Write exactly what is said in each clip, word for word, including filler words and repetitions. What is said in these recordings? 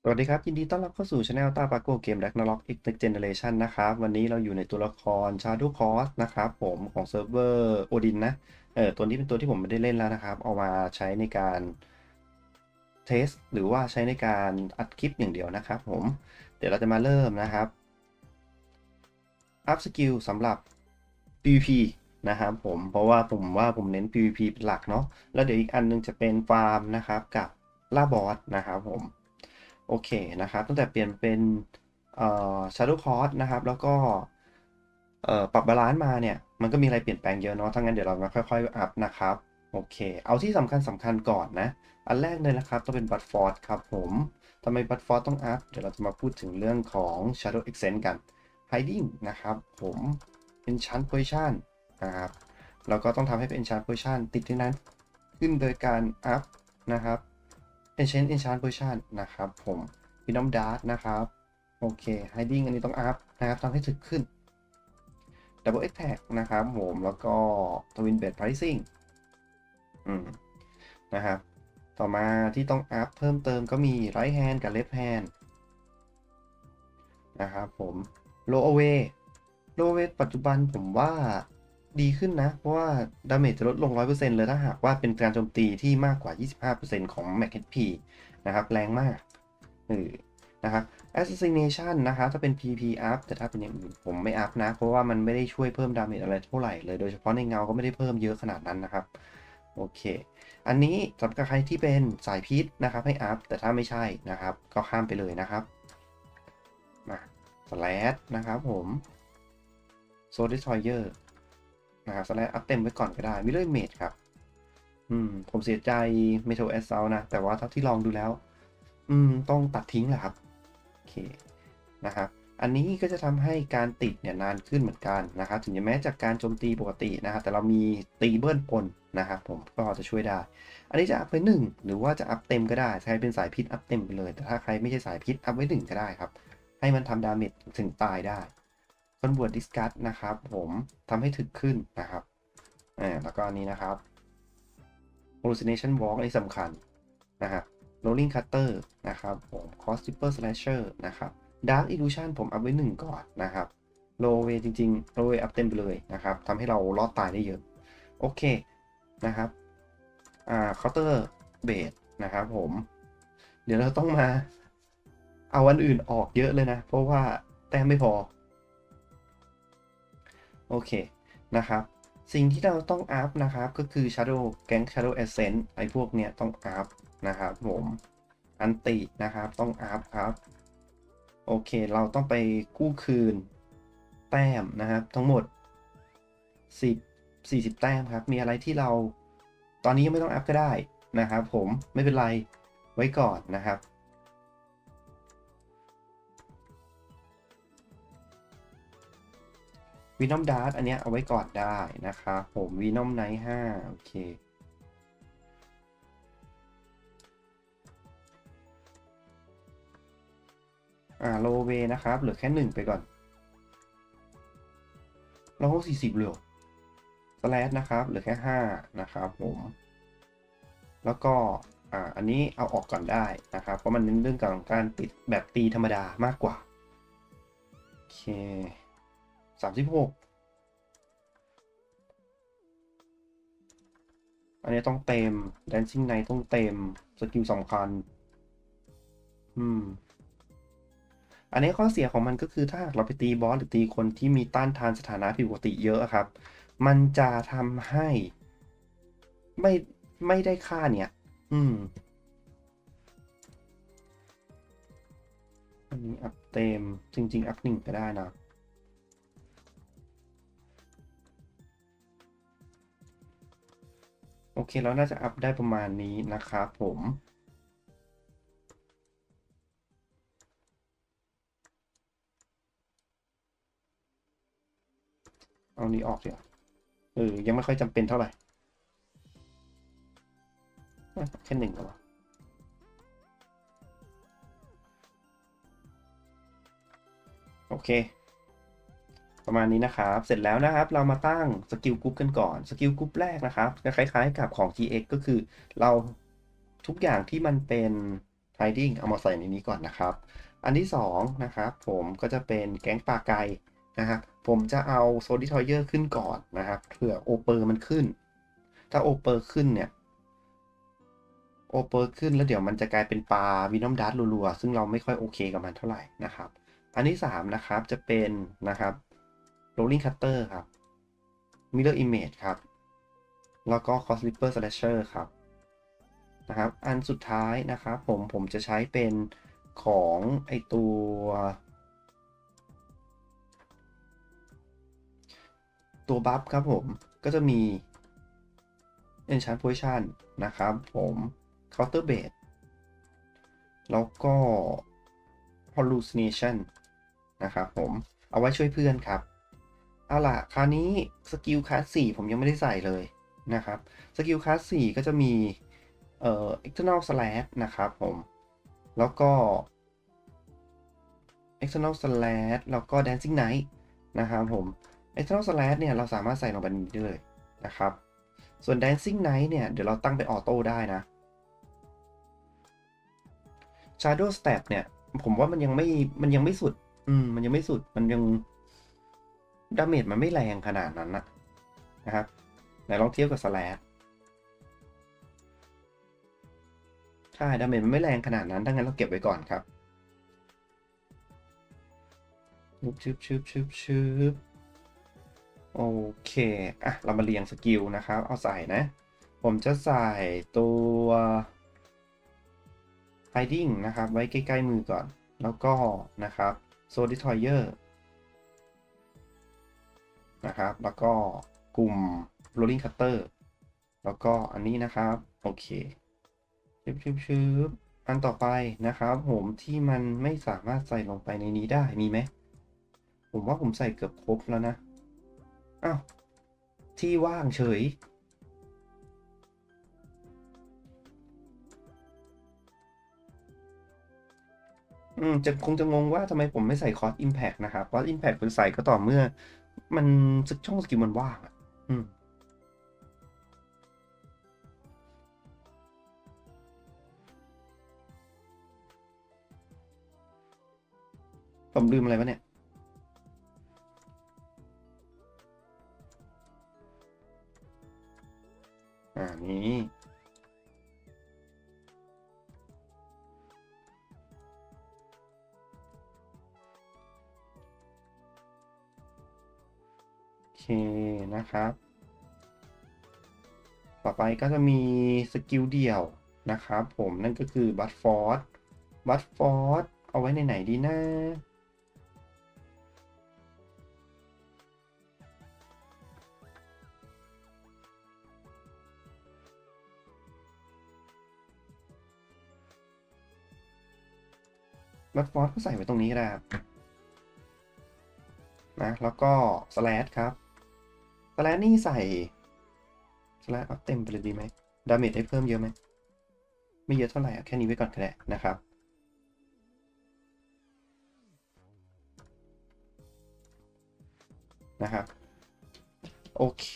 สวัสดีครับยินดีต้อนรับเข้าสู่ช anel ตาปาโกเกม Ragnarok X Next Generation นะครับวันนี้เราอยู่ในตัวละคร Shadow Cross นะครับผมของเซิร์ฟเวอร์ Odin นะเออตัวนี้เป็นตัวที่ผมไม่ได้เล่นแล้วนะครับเอามาใช้ในการเทสหรือว่าใช้ในการอัดคลิปอย่างเดียวนะครับผมเดี๋ยวเราจะมาเริ่มนะครับอัพสกิลสำหรับ พี วี พี นะครับผมเพราะว่าผมว่าผมเน้น พี วี พี เป็นหลักเนาะแล้วเดี๋ยวอีกอันนึงจะเป็นฟาร์มนะครับกับล่าบอสนะครับผมโอเคนะครับตั้งแต่เปลี่ยนเป็นเอ่อ Shadow Cross นะครับแล้วก็เอ่อปรับบาลานซ์มาเนี่ยมันก็มีอะไรเปลี่ยนแปลงเยอะเนาะถ้างั้นเดี๋ยวเรามาค่อยๆอัพนะครับโอเคเอาที่สำคัญสำคัญก่อนนะอันแรกเลยนะครับต้องเป็นบัตฟอร์ดครับผมทำไมบัตฟอร์ดต้องอัพเดี๋ยวเราจะมาพูดถึงเรื่องของ Shadow Accent กัน Hiding นะครับผม Enchant Position นะครับเราก็ต้องทำให้เป็น Enchant Position ติดที่นั้นขึ้นโดยการอัพนะครับ Enchant Enchant Position นะครับผม Venom Dart นะครับโอเค Hiding อันนี้ต้องอัพนะครับทำให้ถึกขึ้น Double Attack นะครับผมแล้วก็ Twin Blade Pricing อืมนะครับต่อมาที่ต้องอัพเพิ่มเติมก็มี Right Hand กับ Left Hand นะครับผม Low Away Low Away ปัจจุบันผมว่าดีขึ้นนะ เพราะว่าดาเมจจะลดลง หนึ่งร้อยเปอร์เซ็นต์ เลยถ้าหากว่าเป็นการโจมตีที่มากกว่า ยี่สิบห้าเปอร์เซ็นต์ ของ Max เอช พี นะครับแรงมากเออนะครับ Assassination นะครับถ้าเป็น พี พี up แต่ถ้าเป็นอย่างอื่นผมไม่อัพนะ เพราะว่ามันไม่ได้ช่วยเพิ่มดาเมจอะไรเท่าไหร่เลย โดยเฉพาะในเงาก็ไม่ได้เพิ่มเยอะขนาดนั้นนะครับโอเคอันนี้สำหรับใครที่เป็นสายพิษนะครับให้อัพแต่ถ้าไม่ใช่นะครับก็ข้ามไปเลยนะครับมาสแลชนะครับผมโซล Destroyer นะครับสแลชอัพเต็มไว้ก่อนก็ได้มิเลอร์เมจครับอืมผมเสียใจ Metal Assault นะแต่ว่าเท่าที่ลองดูแล้วอืมต้องตัดทิ้งแหละครับโอเคนะครับอันนี้ก็จะทำให้การติดเนี่ยนานขึ้นเหมือนกันนะครับถึงแม้จากการโจมตีปกตินะครับแต่เรามีตีเบิลปนนะครับผมก็จะช่วยได้อันนี้จะอัพไปหนึ่งหรือว่าจะอัพเต็มก็ได้ใครเป็นสายพิษอัพเต็มไปเลยแต่ถ้าใครไม่ใช่สายพิษอัพไว้หนึ่งก็ได้ครับให้มันทำดาเมจถึงตายได้คอนเวิร์ตดิสคัทนะครับผมทำให้ถึกขึ้นนะครับอ่าแล้วก็อันนี้นะครับ hallucination walk อันนี้สำคัญนะครับ rolling cutter นะครับผม cross zipper slasher นะครับ dark illusion ผมอัพไว้หนึ่งก่อนนะครับ low way จริงๆ low way อัพเต็มไปเลยนะครับทำให้เรารอดตายได้เยอะโอเคนะครับอ่า counter bait นะครับผมเดี๋ยวเราต้องมาเอาอันอื่นออกเยอะเลยนะเพราะว่าแต้มไม่พอโอเคนะครับสิ่งที่เราต้องอัพนะครับก็คือ Shadow Gang Shadow Ascent ไอ้พวกเนี้ยต้องอัพนะครับผมอันตินะครับต้องอัพครับโอเคเราต้องไปกู้คืนแต้มนะครับทั้งหมด10 สี่สิบแต้มครับมีอะไรที่เราตอนนี้ยังไม่ต้องอัพก็ได้นะครับผมไม่เป็นไรไว้ก่อนนะครับ Venom Dart อันเนี้ยเอาไว้ก่อนได้นะครับผม Venom Knight ห้าโอเคอ่าโลเวนะครับเหลือแค่หนึ่งไปก่อนเราก็สี่สิบเลยสแลชนะครับเหลือแค่ห้านะครับผมแล้วก็อ่าอันนี้เอาออกก่อนได้นะครับเพราะมันเน้นเรื่องของการติดแบบตีธรรมดามากกว่าโอเคสามสิบหกอันนี้ต้องเต็ม Dancing Knight ต้องเต็มสกิลสำคัญอืม อันนี้ข้อเสียของมันก็คือถ้าหากเราไปตีบอสหรือตีคนที่มีต้านทานสถานะผิดปกติเยอะครับ มันจะทำให้ไม่ไม่ได้ค่าเนี่ย อืม อันนี้อัพเต็มจริงๆอัพหนึ่งก็ได้นะ โอเคแล้วน่าจะอัพได้ประมาณนี้นะครับผม เอานี้ออกเดี๋ยวเออยังไม่ค่อยจำเป็นเท่าไหร่แค่หนึ่งก็พอโอเค ประมาณนี้นะครับเสร็จแล้วนะครับเรามาตั้งสกิลกรุ๊ปกันก่อนสกิลกรุ๊ปแรกนะครับจะคล้ายๆกับของ จี เอ็กซ์ ก็คือเราทุกอย่างที่มันเป็น hiding เอามาใส่ในนี้ก่อนนะครับ อันที่สองนะครับผมก็จะเป็นแก๊งปลาไก่นะครับผมจะเอาโซลิทอยเยอร์ขึ้นก่อนนะครับเผื่อโอเปอร์มันขึ้น ถ้าโอเปอร์ขึ้นเนี่ยโอเปอร์ขึ้นแล้วเดี๋ยวมันจะกลายเป็นปลาวินอมดัสรัวๆซึ่งเราไม่ค่อยโอเคกับมันเท่าไหร่นะครับอันที่สามนะครับจะเป็นนะครับ rolling cutter ครับ mirror image ครับแล้วก็ cross ripper slasher ครับนะครับอันสุดท้ายนะครับผมผมจะใช้เป็นของไอตัวตัวบัฟครับผมก็จะมี enchant position นะครับผม counter bait แล้วก็ hallucination นะครับผมเอาไว้ช่วยเพื่อนครับเอาล่ะคราวนี้สกิลคลาสสี่ผมยังไม่ได้ใส่เลยนะครับสกิลคลาสสี่ก็จะมีเอ่อ external slash นะครับผมแล้วก็ external slash แล้วก็ dancing knight นะครับผม external slash เนี่ยเราสามารถใส่ลงไปนี้ได้เลยนะครับส่วน dancing knight เนี่ยเดี๋ยวเราตั้งเป็นออโต้ได้นะ shadow step เนี่ยผมว่ามันยังไม่มันยังไม่สุดอืมมันยังไม่สุดมันยังดาเมจมันไม่แรงขนาดนั้นนะนะครับไหนลองเทียบกับ slash ใช่ดาเมจมันไม่แรงขนาดนั้นดังนั้นเราเก็บไว้ก่อนครับชึบชึบชึบชึบโอเคอ่ะเรามาเรียงสกิลนะครับเอาใส่นะผมจะใส่ตัว hiding นะครับไว้ใกล้ๆมือก่อนแล้วก็นะครับ soul destroyer นะครับแล้วก็กลุ่ม rolling cutter แล้วก็อันนี้นะครับโอเคชึบชึบชึบอันต่อไปนะครับผมที่มันไม่สามารถใส่ลงไปในนี้ได้มีไหมผมว่าผมใส่เกือบครบแล้วนะอ้าวที่ว่างเฉยอืมจะคงจะงงว่าทำไมผมไม่ใส่ Cross Impact นะครับ Cross Impact ผมใส่ก็ต่อเมื่อมันสึกช่องสกิลมันว่างอ่ะอืมผมลืมอะไรวะเนี่ยอ่านี้โอเคนะครับต่อไปก็จะมีสกิลเดี่ยวนะครับผมนั่นก็คือบัตฟอร์ดบัตฟอร์ดเอาไว้ในไหนดีนะบัตฟอร์ดก็ใส่ไว้ตรงนี้ก็ได้ครับนะแล้วก็สแลชครับสแลชนี่ใส่สแลชเอาเต็มไปเลยดีไหมดาเมจได้เพิ่มเยอะไหมไม่เยอะเท่าไหร่แค่นี้ไว้ก่อนก็ได้นะครับนะครับโอเค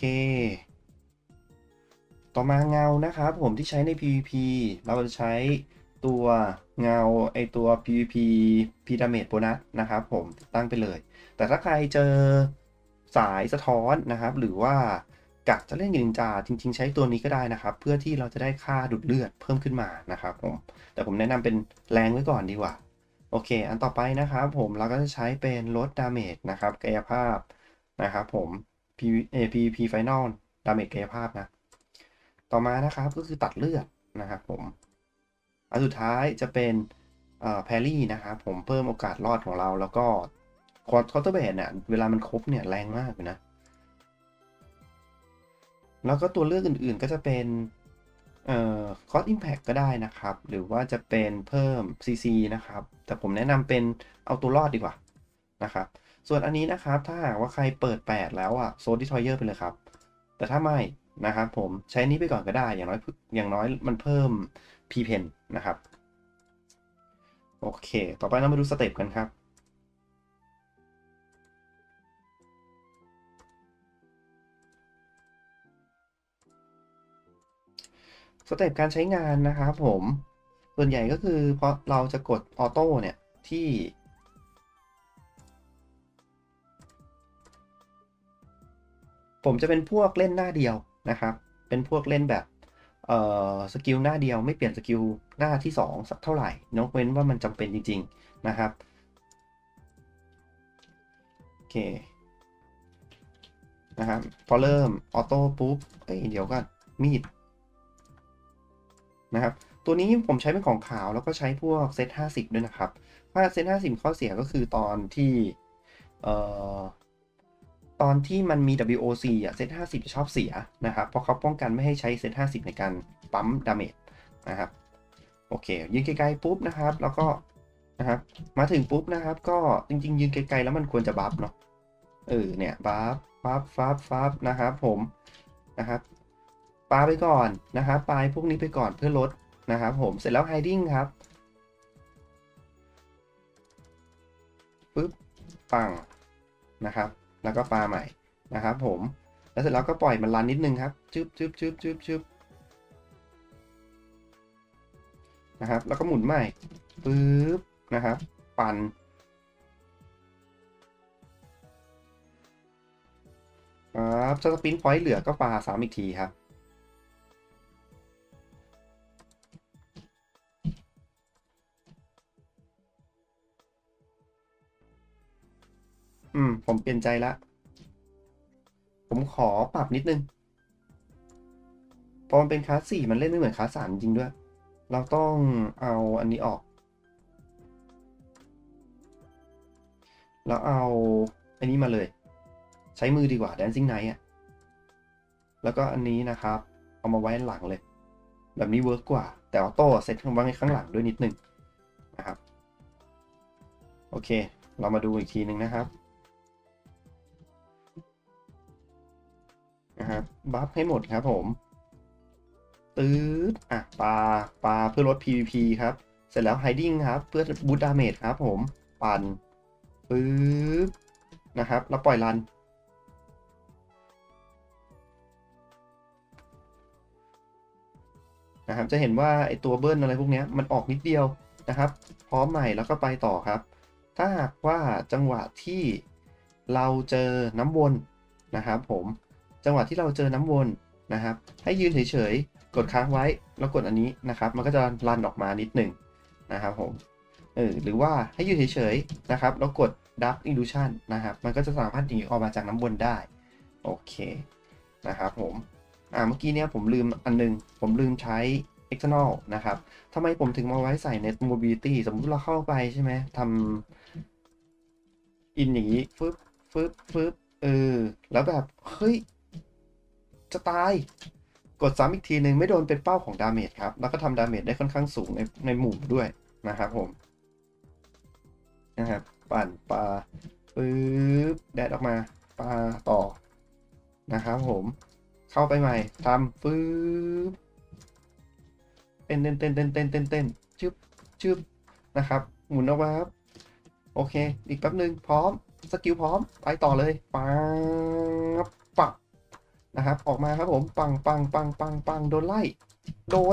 ต่อมาเงานะครับผมที่ใช้ใน พี วี พี เราจะใช้ตัวเงาไอตัว พี วี พี พี Damage Bonus นะครับผมติดตั้งไปเลยแต่ถ้าใครเจอสายสะท้อนนะครับหรือว่ากะจะเล่นกับนินจาจริงๆใช้ตัวนี้ก็ได้นะครับเพื่อที่เราจะได้ค่าดูดเลือดเพิ่มขึ้นมานะครับผมแต่ผมแนะนำเป็นแรงไว้ก่อนดีกว่าโอเคอันต่อไปนะครับผมเราก็จะใช้เป็นลดดาเมจนะครับกายภาพนะครับผม พี วี เอ พี วี พี Final ดาเมจกายภาพนะต่อมานะครับก็คือตัดเลือดนะครับผมอันสุดท้ายจะเป็นแพรรี่นะครับผมเพิ่มโอกาสรอดของเราแล้วก็คอร์เตอร์เบดเนี่ยเวลามันครบเนี่ยแรงมากเลยนะแล้วก็ตัวเลือกอื่นๆก็จะเป็นเอ่อคอร์สอิมแพคก็ได้นะครับหรือว่าจะเป็นเพิ่ม ซี ซี นะครับแต่ผมแนะนำเป็นเอาตัวรอดดีกว่านะครับส่วนอันนี้นะครับถ้าหากว่าใครเปิดแปดแล้วอ่ะโซดิทอยเยอร์ไปเลยครับแต่ถ้าไม่นะครับผมใช้นี้ไปก่อนก็ได้อย่างน้อยอย่างน้อยมันเพิ่ม พี เพน นะครับโอเคต่อไปเรามาดูสเต็ปกันครับสเต็ปการใช้งานนะครับผมส่วนใหญ่ก็คือเพราะเราจะกดออโต้เนี่ยที่ผมจะเป็นพวกเล่นหน้าเดียวนะครับเป็นพวกเล่นแบบเอ่อสกิลหน้าเดียวไม่เปลี่ยนสกิลหน้าที่สองสักเท่าไหร่นกเว้นว่ามันจำเป็นจริงๆนะครับโอเคนะครับพอเริ่มออโต้ปุ๊บเอ้ยเดี๋ยวกันมีดนะครับตัวนี้ผมใช้เป็นของขาวแล้วก็ใช้พวกเซตห้าสิบด้วยนะครับถ้าเซตห้าสิบข้อเสียก็คือตอนที่เอ่อตอนที่มันมี ดับเบิลยู โอ ซี อ่ะเซตห้าสิบจะชอบเสียนะครับเพราะเขาป้องกันไม่ให้ใช้เซตห้าสิบในการปั๊มดาเมจนะครับโอเคยืนไกลๆปุ๊บนะครับแล้วก็นะครับมาถึงปุ๊บนะครับก็จริงๆยืนไกลๆแล้วมันควรจะบัฟเนาะเออเนี่ยบัฟบัฟฟับฟับนะครับผมนะครับปาไปก่อนนะครับปลายพวกนี้ไปก่อนเพื่อลดนะครับผมเสร็จแล้ว hiding ครับปึ๊บปังนะครับแล้วก็ปาใหม่นะครับผมแล้วเสร็จแล้วก็ปล่อยมันรันนิดนึงครับชึบชึบชึบชึบชึบนะครับแล้วก็หมุนใหม่ปึ๊บนะครับปั่นครับสปินพอยต์เหลือก็ปาซ้ำอีกทีครับอืมผมเปลี่ยนใจละผมขอปรับนิดนึงพอมันเป็นคลาสสี่มันเล่นไม่เหมือนคลาสสามจริงด้วยเราต้องเอาอันนี้ออกแล้วเอาอันนี้มาเลยใช้มือดีกว่า Dancing Knight อ่ะแล้วก็อันนี้นะครับเอามาไว้หลังเลยแบบนี้เวิร์กกว่าแต่ออโต้เซตไว้ข้างหลังด้วยนิดนึงนะครับโอเคเรามาดูอีกทีนึงนะครับนะครับบัฟให้หมดครับผมตืดอ่ะปาปาเพื่อลด พี วี พี ครับเสร็จแล้ว hiding ครับเพื่อบูตดาเมจครับผมปั่นปึ๊บนะครับแล้วปล่อยรันนะครับจะเห็นว่าไอตัวเบิ้ลอะไรพวกนี้มันออกนิดเดียวนะครับพร้อมใหม่แล้วก็ไปต่อครับถ้าหากว่าจังหวะที่เราเจอน้ำวนนะครับผมจังหวะที่เราเจอน้ำวนนะครับให้ยืนเฉยๆกดค้างไว้แล้วกดอันนี้นะครับมันก็จะรันออกมานิดหนึ่งนะครับผมเออหรือว่าให้ยืนเฉยๆนะครับแล้วกด Dark Illusion นะครับมันก็จะสามารถหนีออกมาจากน้ำวนได้โอเคนะครับผม อ่าเมื่อกี้เนี่ยผมลืมอันนึงผมลืมใช้ external นะครับทำไมผมถึงมาไว้ใส่ net mobility สมมุติเราเข้าไปใช่ไหมทำ in อย่างนี้ฟึบฟึบฟึบเออแล้วแบบเฮ้ยจะตายกดซ้ำอีกทีหนึ่งไม่โดนเป็นเป้าของดาเมจครับแล้วก็ทำดาเมจได้ค่อนข้างสูงในในหมู่ด้วยนะครับผมนะครับปั่นปลาปึ๊บแดดออกมาปลาต่อนะครับผมเข้าไปใหม่ทำปึ๊บ เต้นเต้นเต้นเต้นเต้นเต้นเต้นชึบชึบนะครับหมุนออกมาครับโอเคอีกแป๊บหนึ่งพร้อมสกิลพร้อมไปต่อเลยปังปังนะครับออกมาครับผมปังปังปังปังปังโดนไล่โดด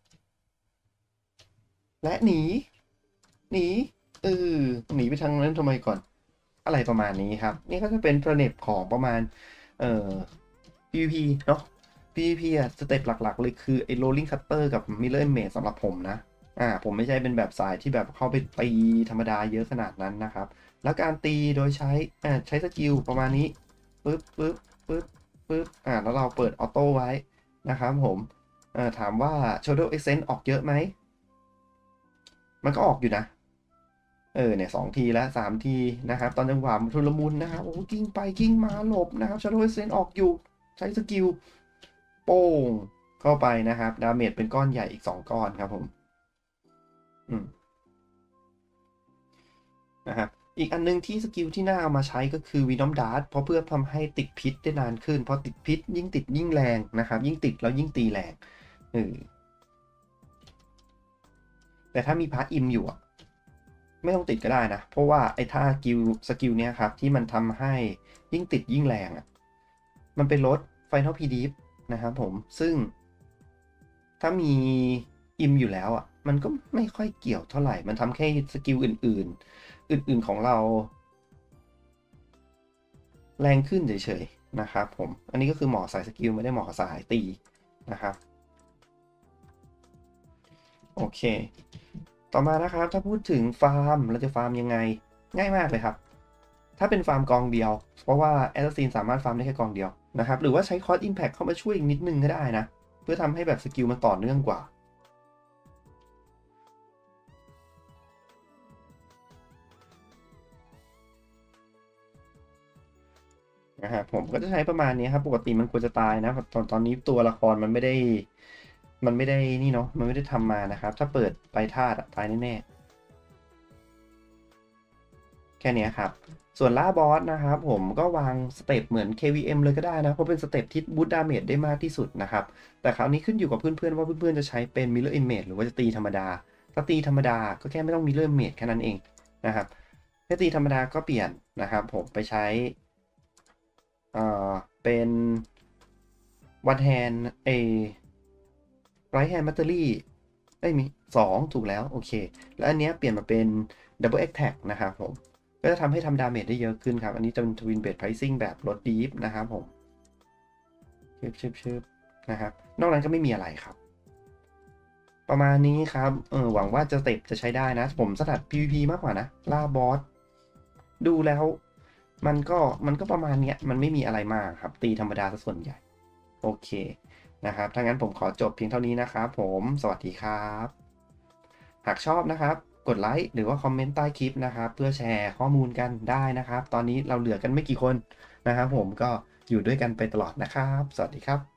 และหนีหนีเออหนีไปทางนั้นทำไมก่อนอะไรประมาณนี้ครับนี่ก็จะเป็นประเด็นของประมาณเอ่อ พี วี พี เนาะ พี วี พี อ่ะสเต็ปหลักๆเลยคือไอ้ rolling cutter กับ mirror image สำหรับผมนะอ่าผมไม่ใช่เป็นแบบสายที่แบบเข้าไปตีธรรมดาเยอะขนาดนั้นนะครับแล้วการตีโดยใช้อ่าใช้สกิลประมาณนี้ปึ๊บปึ๊บปึ๊บปึ๊บอ่าแล้วเราเปิดออโต้ไว้นะครับผมอ่าถามว่า shadow essence ออกเยอะไหมมันก็ออกอยู่นะเออเนี่ยสองทีแล้วสามทีนะครับตอนจังหวะมันชุลมุนนะครับโอ้กิ้งไปกิ้งมาหลบนะครับ shadow essence ออกอยู่ใช้สกิล โป้งเข้าไปนะครับดาเมจเป็นก้อนใหญ่อีกสองก้อนครับผมอืมนะครับอีกอันนึงที่สกิลที่น่าเอามาใช้ก็คือวีนอมดาร์ เพราะเพื่อทำให้ติดพิษได้นานขึ้นเพราะติดพิษยิ่งติดยิ่งแรงนะครับยิ่งติดแล้วยิ่งตีแรงเออแต่ถ้ามีพาร์ทอิมอยู่อะไม่ต้องติดก็ได้นะเพราะว่าไอ้ท่ากิลสกิลเนี้ยครับที่มันทำให้ยิ่งติดยิ่งแรงอะมันเป็นลด Final พี ดี นะครับผมซึ่งถ้ามีอิมอยู่แล้วอ่ะมันก็ไม่ค่อยเกี่ยวเท่าไหร่มันทำแค่สกิลอื่นๆอื่นๆของเราแรงขึ้นเฉยๆนะครับผมอันนี้ก็คือเหมาะสายสกิลไม่ได้เหมาะสายตีนะครับโอเคต่อมานะครับถ้าพูดถึงฟาร์มเราจะฟาร์มยังไงง่ายมากเลยครับถ้าเป็นฟาร์มกองเดียวเพราะว่าแอสซัสซินสามารถฟาร์มได้แค่กองเดียวนะครับหรือว่าใช้คอร์สอิมแพคเข้ามาช่วยอีกนิดนึงก็ได้นะเพื่อทำให้แบบสกิลมันต่อเนื่องกว่านะครับผมก็จะใช้ประมาณนี้ครับปกติมันควรจะตายนะตอนตอนนี้ตัวละครมันไม่ได้มันไม่ได้นี่เนาะมันไม่ได้ทำมานะครับถ้าเปิดไปธาตุตายแน่ๆแค่นี้ครับส่วนล่าบอสนะครับผมก็วางสเต็ปเหมือน เค วี เอ็ม เลยก็ได้นะเพราะเป็นสเต็ปที่บูตดาเมจได้มากที่สุดนะครับแต่คราวนี้ขึ้นอยู่กับเพื่อนๆว่าเพื่อนๆจะใช้เป็น Mirror Image หรือว่าจะตีธรรมดาถ้าตีธรรมดาก็แค่ไม่ต้อง Mirror Image แค่นั้นเองนะครับถ้าตีธรรมดาก็เปลี่ยนนะครับผมไปใช้เอ่อเป็นวันแฮนเอไรท์แฮนด์แบตเตอรี่เอ้ยมีสองถูกแล้วโอเคแล้วอันเนี้ยเปลี่ยนมาเป็น Double Attack นะครับผมก็จะทำให้ทำดาเมจได้เยอะขึ้นครับอันนี้จะเป็น Twin Blade Pricing แบบลดดีฟนะครับผมชืบชืบชืบนะครับนอกนั้นก็ไม่มีอะไรครับประมาณนี้ครับเออหวังว่าจะเต็ปจะใช้ได้นะผมถนัด พี วี พี มากกว่านะล่าบอสดูแล้วมันก็มันก็ประมาณเนี้ยมันไม่มีอะไรมากครับตีธรรมดาซะส่วนใหญ่โอเคนะครับถ้างั้นผมขอจบเพียงเท่านี้นะครับผมสวัสดีครับหากชอบนะครับกดไลค์หรือว่าคอมเมนต์ใต้คลิปนะครับเพื่อแชร์ข้อมูลกันได้นะครับตอนนี้เราเหลือกันไม่กี่คนนะครับผมก็อยู่ด้วยกันไปตลอดนะครับสวัสดีครับ